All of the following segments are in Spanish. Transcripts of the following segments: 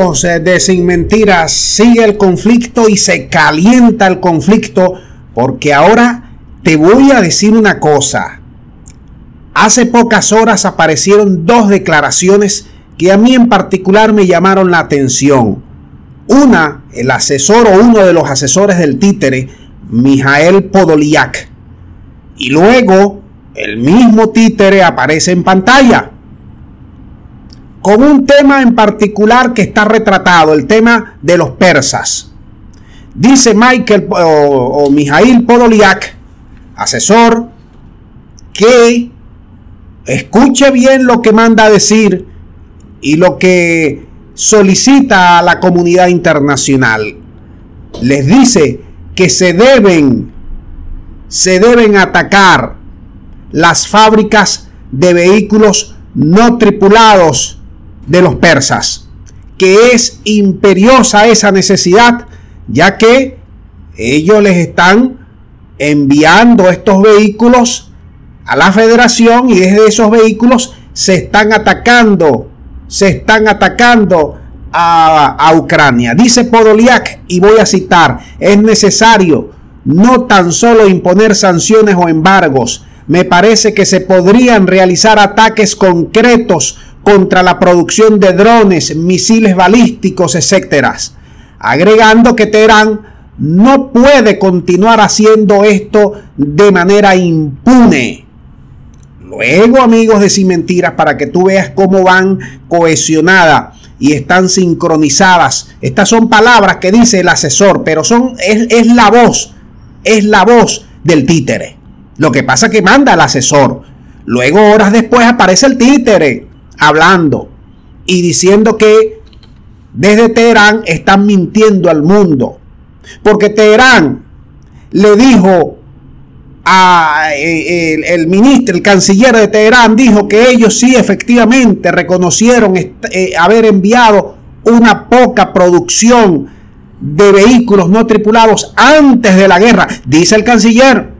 Amigos de Sin Mentiras, sigue el conflicto y se calienta el conflicto, porque ahora te voy a decir una cosa. Hace pocas horas aparecieron dos declaraciones que a mí en particular me llamaron la atención. Una, el asesor o uno de los asesores del títere, Mikhail Podolyak. Y luego el mismo títere aparece en pantalla con un tema en particular que está retratado, el tema de los persas. Dice Mikhail Podolyak, asesor, que escuche bien lo que manda a decir y lo que solicita a la comunidad internacional. Les dice que se deben atacar las fábricas de vehículos no tripulados de los persas, que es imperiosa esa necesidad, ya que ellos les están enviando estos vehículos a la Federación y desde esos vehículos se están atacando a Ucrania. Dice Podolyak, y voy a citar: es necesario no tan solo imponer sanciones o embargos, me parece que se podrían realizar ataques concretos contra la producción de drones, misiles balísticos, etc. Agregando que Teherán no puede continuar haciendo esto de manera impune. Luego, amigos de Sin Mentiras, para que tú veas cómo van cohesionadas y están sincronizadas. Estas son palabras que dice el asesor, pero es la voz del títere. Lo que pasa es que manda el asesor. Luego, horas después, aparece el títere hablando y diciendo que desde Teherán están mintiendo al mundo, porque Teherán le dijo el canciller de Teherán dijo que ellos sí efectivamente reconocieron haber enviado una poca producción de vehículos no tripulados antes de la guerra, dice el canciller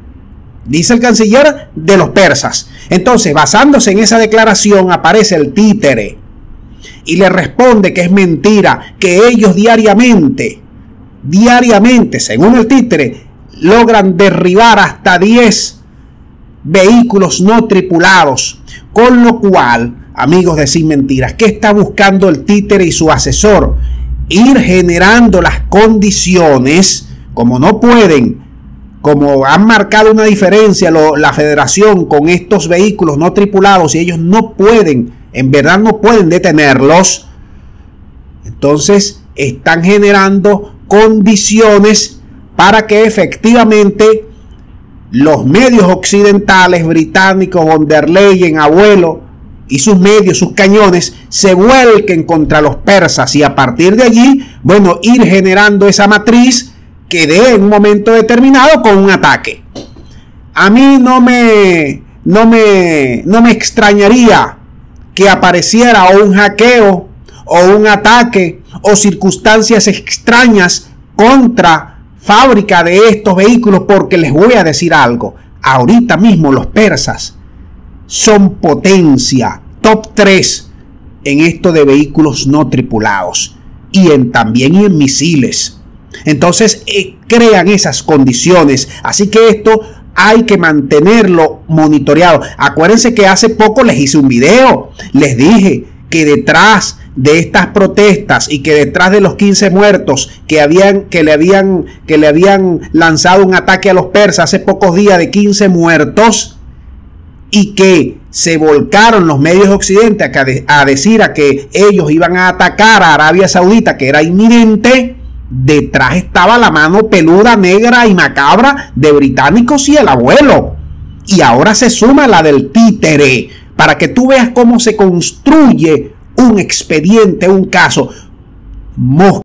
de los persas. Entonces, basándose en esa declaración, aparece el títere y le responde que es mentira, que ellos diariamente, según el títere, logran derribar hasta 10 vehículos no tripulados. Con lo cual, amigos de Sin Mentiras, ¿qué está buscando el títere y su asesor? Ir generando las condiciones, como no pueden, como han marcado una diferencia la Federación con estos vehículos no tripulados, y ellos no pueden, en verdad no pueden detenerlos. Entonces están generando condiciones para que efectivamente los medios occidentales, británicos, von der Leyen, Abuelo y sus medios, sus cañones, se vuelquen contra los persas, y a partir de allí, bueno, ir generando esa matriz que dé en un momento determinado con un ataque. A mí no me extrañaría que apareciera o un hackeo o un ataque o circunstancias extrañas contra fábrica de estos vehículos, porque les voy a decir algo. Ahorita mismo los persas son potencia, top 3 en esto de vehículos no tripulados y también en misiles. Entonces crean esas condiciones, así que esto hay que mantenerlo monitoreado. Acuérdense que hace poco les hice un video, les dije que detrás de estas protestas y que detrás de los 15 muertos que le habían lanzado un ataque a los persas hace pocos días, de 15 muertos, y que se volcaron los medios de Occidente a decir que ellos iban a atacar a Arabia Saudita, que era inminente. Detrás estaba la mano peluda, negra y macabra de británicos y el Abuelo. Y ahora se suma la del títere, para que tú veas cómo se construye un expediente, un caso.